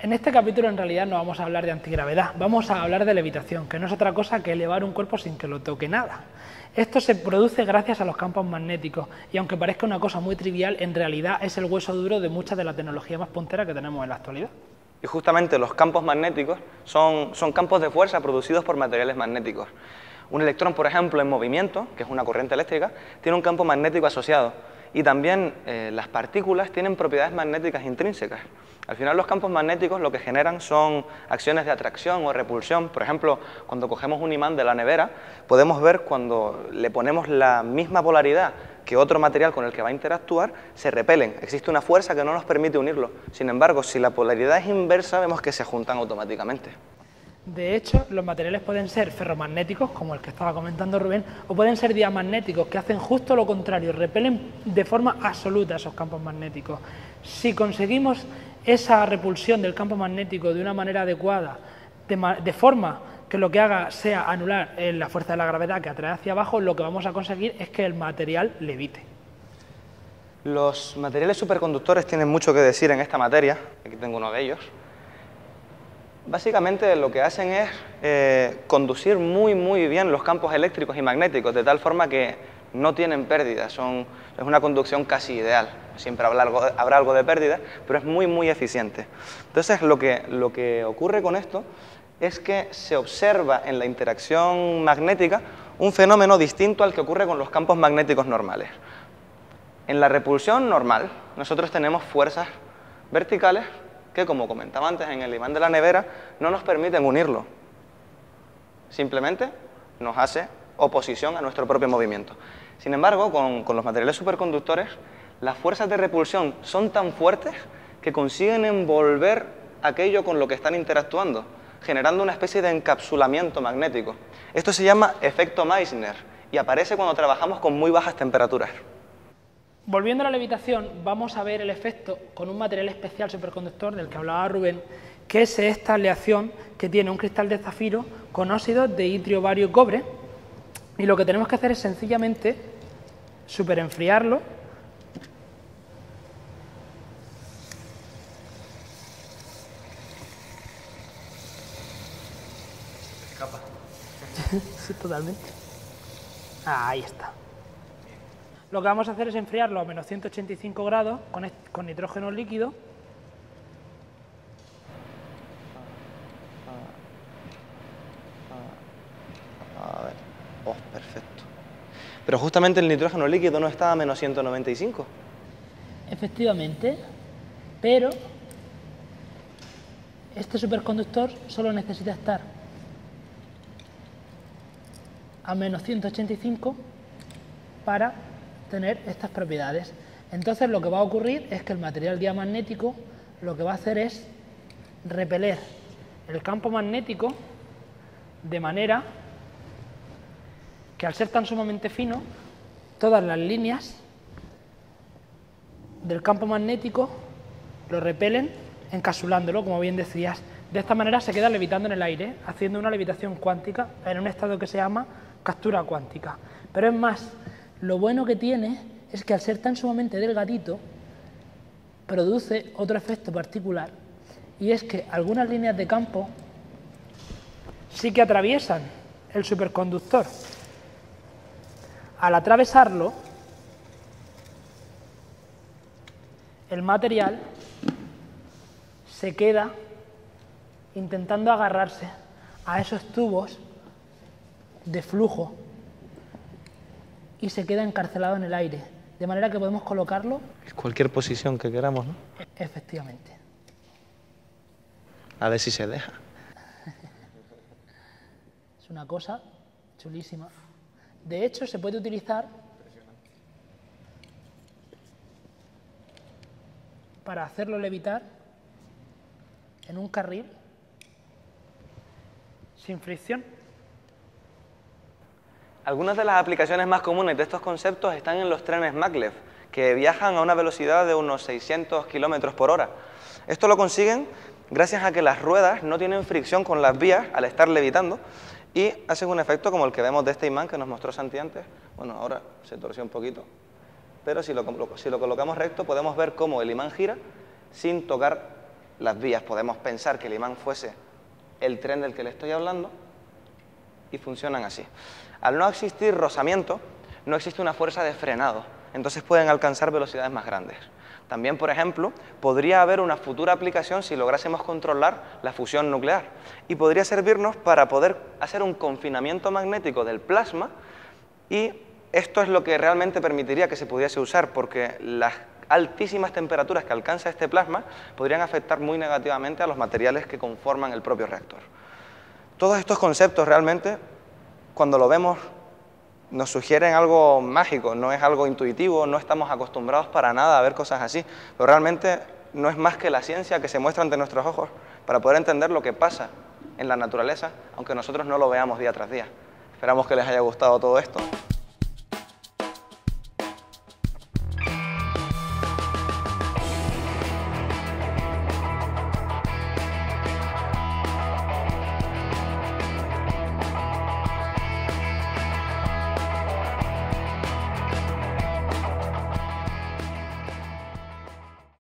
En este capítulo en realidad no vamos a hablar de antigravedad, vamos a hablar de levitación, que no es otra cosa que elevar un cuerpo sin que lo toque nada. Esto se produce gracias a los campos magnéticos y aunque parezca una cosa muy trivial, en realidad es el hueso duro de mucha de la tecnología más puntera que tenemos en la actualidad. Y justamente los campos magnéticos son campos de fuerza producidos por materiales magnéticos. Un electrón, por ejemplo, en movimiento, que es una corriente eléctrica, tiene un campo magnético asociado. Y también las partículas tienen propiedades magnéticas intrínsecas. Al final los campos magnéticos lo que generan son acciones de atracción o repulsión. Por ejemplo, cuando cogemos un imán de la nevera, podemos ver cuando le ponemos la misma polaridad que otro material con el que va a interactuar, se repelen. Existe una fuerza que no nos permite unirlo. Sin embargo, si la polaridad es inversa, vemos que se juntan automáticamente. De hecho, los materiales pueden ser ferromagnéticos, como el que estaba comentando Rubén, o pueden ser diamagnéticos, que hacen justo lo contrario, repelen de forma absoluta esos campos magnéticos. Si conseguimos esa repulsión del campo magnético de una manera adecuada, de forma que lo que haga sea anular la fuerza de la gravedad que atrae hacia abajo, lo que vamos a conseguir es que el material levite. Los materiales superconductores tienen mucho que decir en esta materia. Aquí tengo uno de ellos. Básicamente lo que hacen es conducir muy bien los campos eléctricos y magnéticos, de tal forma que no tienen pérdidas, es una conducción casi ideal. Siempre habrá algo de pérdida, pero es muy eficiente. Entonces lo que ocurre con esto es que se observa en la interacción magnética un fenómeno distinto al que ocurre con los campos magnéticos normales. En la repulsión normal nosotros tenemos fuerzas verticales que, como comentaba antes, en el imán de la nevera no nos permiten unirlo. Simplemente nos hace oposición a nuestro propio movimiento. Sin embargo, con los materiales superconductores, las fuerzas de repulsión son tan fuertes que consiguen envolver aquello con lo que están interactuando, generando una especie de encapsulamiento magnético. Esto se llama efecto Meissner y aparece cuando trabajamos con muy bajas temperaturas. Volviendo a la levitación, vamos a ver el efecto con un material especial superconductor del que hablaba Rubén, que es esta aleación que tiene un cristal de zafiro con óxidos de itrio, bario y cobre, y lo que tenemos que hacer es sencillamente superenfriarlo sí, totalmente. Ahí está. Lo que vamos a hacer es enfriarlo a menos 185 grados con nitrógeno líquido. A ver, perfecto. Pero justamente el nitrógeno líquido no está a menos 195. Efectivamente, pero este superconductor solo necesita estar a menos 185 para tener estas propiedades. Entonces lo que va a ocurrir es que el material diamagnético lo que va a hacer es repeler el campo magnético de manera que, al ser tan sumamente fino, todas las líneas del campo magnético lo repelen encapsulándolo, como bien decías. De esta manera se queda levitando en el aire, haciendo una levitación cuántica en un estado que se llama captura cuántica. Pero es más, lo bueno que tiene es que, al ser tan sumamente delgadito, produce otro efecto particular, y es que algunas líneas de campo sí que atraviesan el superconductor. Al atravesarlo, el material se queda intentando agarrarse a esos tubos de flujo y se queda encarcelado en el aire, de manera que podemos colocarlo en cualquier posición que queramos, ¿no? Efectivamente. A ver si se deja. Es una cosa chulísima. De hecho, se puede utilizar para hacerlo levitar en un carril sin fricción. Algunas de las aplicaciones más comunes de estos conceptos están en los trenes maglev, que viajan a una velocidad de unos 600 km por hora. Esto lo consiguen gracias a que las ruedas no tienen fricción con las vías al estar levitando y hacen un efecto como el que vemos de este imán que nos mostró Santi antes. Bueno, ahora se torció un poquito, pero si lo colocamos recto podemos ver cómo el imán gira sin tocar las vías. Podemos pensar que el imán fuese el tren del que le estoy hablando y funcionan así. Al no existir rozamiento, no existe una fuerza de frenado, entonces pueden alcanzar velocidades más grandes. También, por ejemplo, podría haber una futura aplicación si lográsemos controlar la fusión nuclear y podría servirnos para poder hacer un confinamiento magnético del plasma, y esto es lo que realmente permitiría que se pudiese usar, porque las altísimas temperaturas que alcanza este plasma podrían afectar muy negativamente a los materiales que conforman el propio reactor. Todos estos conceptos realmente, cuando lo vemos, nos sugieren algo mágico, no es algo intuitivo, no estamos acostumbrados para nada a ver cosas así, pero realmente no es más que la ciencia que se muestra ante nuestros ojos para poder entender lo que pasa en la naturaleza, aunque nosotros no lo veamos día tras día. Esperamos que les haya gustado todo esto.